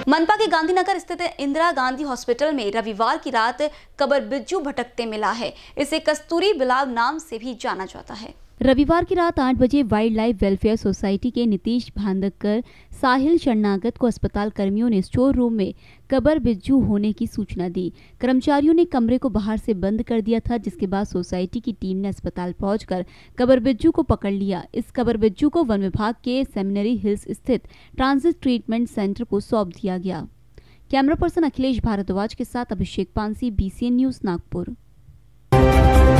मनपा के गांधीनगर स्थित इंदिरा गांधी हॉस्पिटल में रविवार की रात कबर बिज्जू भटकते मिला है। इसे कस्तूरी बिलाव नाम से भी जाना जाता है। रविवार की रात 8 बजे वाइल्ड लाइफ वेलफेयर सोसाइटी के नीतीश भांदकर साहिल शरणागत को अस्पताल कर्मियों ने स्टोर रूम में कबर बिज्जू होने की सूचना दी। कर्मचारियों ने कमरे को बाहर से बंद कर दिया था, जिसके बाद सोसाइटी की टीम ने अस्पताल पहुंचकर कबर बिज्जू को पकड़ लिया। इस कबर बिज्जू को वन विभाग के सेमिनरी हिल्स स्थित ट्रांजिट ट्रीटमेंट सेंटर को सौंप दिया गया। कैमरा पर्सन अखिलेश भारद्वाज के साथ अभिषेक पानसी, BCN न्यूज, नागपुर।